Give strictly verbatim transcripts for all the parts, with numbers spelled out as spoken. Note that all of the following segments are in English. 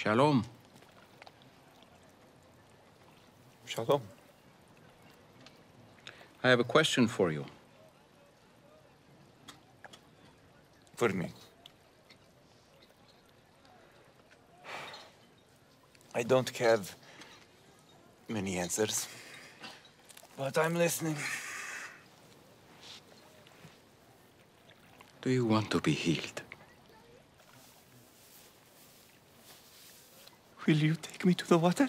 Shalom. Shalom. I have a question for you. For me. I don't have many answers, but I'm listening. Do you want to be healed? Will you take me to the water?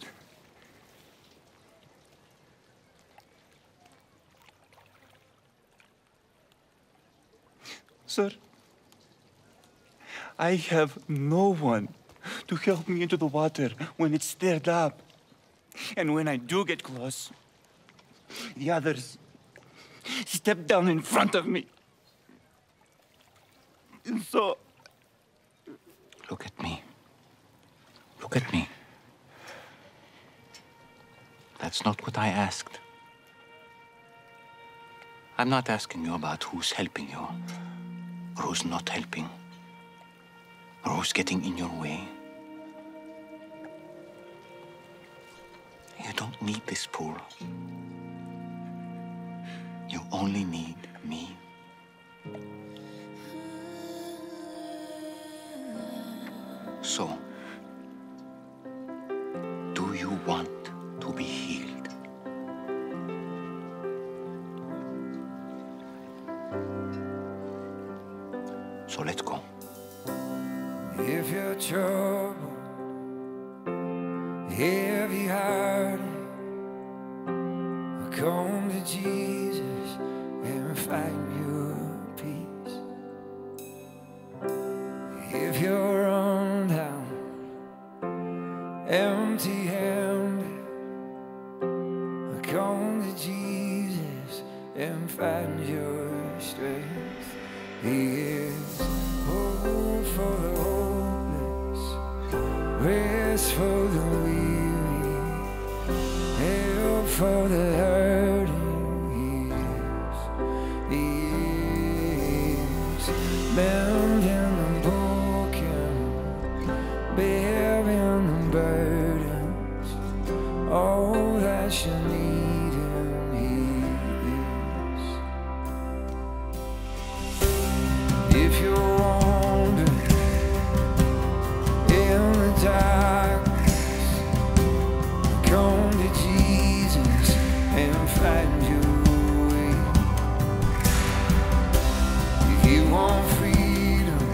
Sir, I have no one to help me into the water when it's stirred up. And when I do get close, the others step down in front of me. And so... Look at me. Look at me. That's not what I asked. I'm not asking you about who's helping you, or who's not helping, or who's getting in your way. You don't need this pool. You only need me. So, do you want to be healed? So let's go. If you're troubled, heavy hearted, come to Jesus and find your peace. If you're run down, empty-handed, come to Jesus and find your strength. He is hope for the hopeless, rest for the weary, help for the hurting. He is, he is mending the broken, bearing the burdens, all that you need him. He is. If you're wandering in the darkness, come to Jesus and find your way. If you want freedom,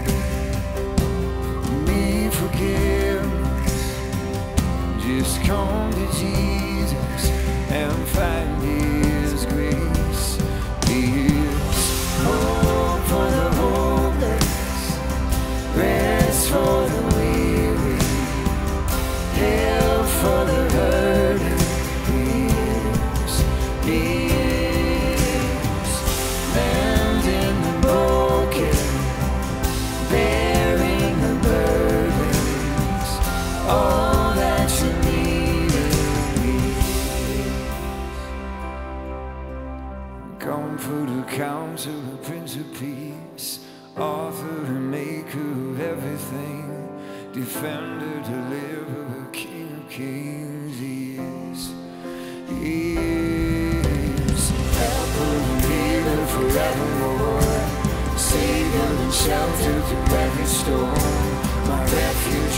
need forgiveness, just come to Jesus and find His grace. He is hope for the hopeless, rest for the weary, help for the hurting. He is, He is, mending the broken, bearing the burdens, all that you need is. Comforter, counselor, Prince of Peace, author and maker of everything, defender, deliverer, King of Kings. He is, He is, helper and healer forevermore, savior and shelter through every storm, my refuge.